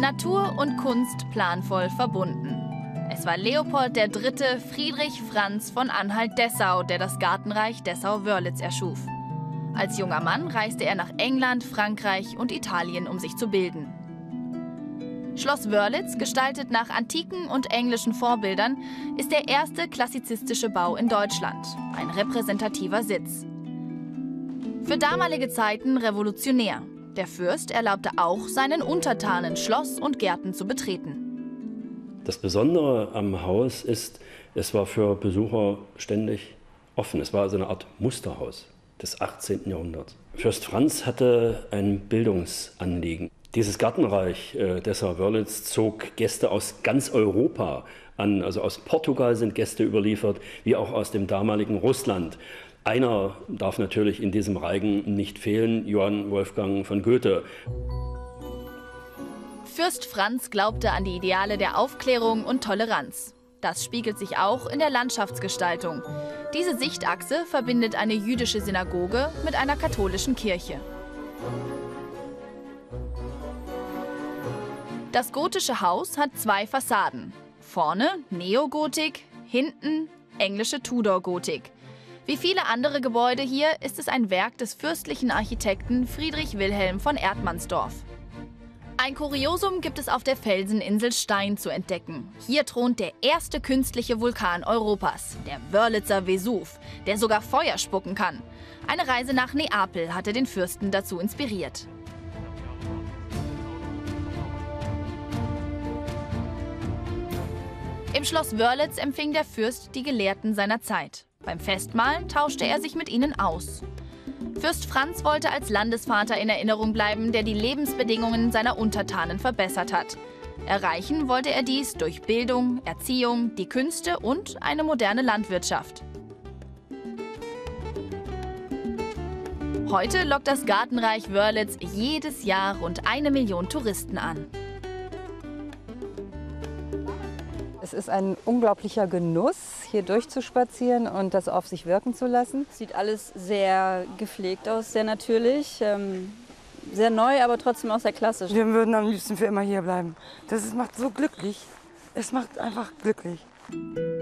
Natur und Kunst planvoll verbunden. Es war Leopold III. Friedrich Franz von Anhalt-Dessau, der das Gartenreich Dessau-Wörlitz erschuf. Als junger Mann reiste er nach England, Frankreich und Italien, um sich zu bilden. Schloss Wörlitz, gestaltet nach antiken und englischen Vorbildern, ist der erste klassizistische Bau in Deutschland, ein repräsentativer Sitz. Für damalige Zeiten revolutionär. Der Fürst erlaubte auch seinen Untertanen Schloss und Gärten zu betreten. Das Besondere am Haus ist, es war für Besucher ständig offen. Es war also eine Art Musterhaus des 18. Jahrhunderts. Fürst Franz hatte ein Bildungsanliegen. Dieses Gartenreich Dessau-Wörlitz zog Gäste aus ganz Europa an. Also aus Portugal sind Gäste überliefert, wie auch aus dem damaligen Russland. Einer darf natürlich in diesem Reigen nicht fehlen, Johann Wolfgang von Goethe. Fürst Franz glaubte an die Ideale der Aufklärung und Toleranz. Das spiegelt sich auch in der Landschaftsgestaltung. Diese Sichtachse verbindet eine jüdische Synagoge mit einer katholischen Kirche. Das gotische Haus hat zwei Fassaden. Vorne Neogotik, hinten englische Tudorgotik. Wie viele andere Gebäude hier ist es ein Werk des fürstlichen Architekten Friedrich Wilhelm von Erdmannsdorf. Ein Kuriosum gibt es auf der Felseninsel Stein zu entdecken. Hier thront der erste künstliche Vulkan Europas, der Wörlitzer Vesuv, der sogar Feuer spucken kann. Eine Reise nach Neapel hatte den Fürsten dazu inspiriert. Im Schloss Wörlitz empfing der Fürst die Gelehrten seiner Zeit. Beim Festmahlen tauschte er sich mit ihnen aus. Fürst Franz wollte als Landesvater in Erinnerung bleiben, der die Lebensbedingungen seiner Untertanen verbessert hat. Erreichen wollte er dies durch Bildung, Erziehung, die Künste und eine moderne Landwirtschaft. Heute lockt das Gartenreich Wörlitz jedes Jahr rund 1 Million Touristen an. Es ist ein unglaublicher Genuss, hier durchzuspazieren und das auf sich wirken zu lassen. Sieht alles sehr gepflegt aus, sehr natürlich, sehr neu, aber trotzdem auch sehr klassisch. Wir würden am liebsten für immer hier bleiben. Das macht so glücklich. Es macht einfach glücklich.